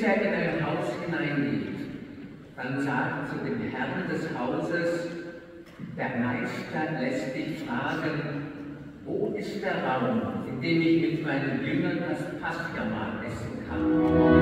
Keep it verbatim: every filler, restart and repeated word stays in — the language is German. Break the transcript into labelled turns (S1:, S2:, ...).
S1: er in ein Haus hineingeht, dann sagt zu dem Herrn des Hauses: Der Meister lässt dich fragen, wo ist der Raum, in dem ich mit meinen Jüngern das Paschamahl essen kann?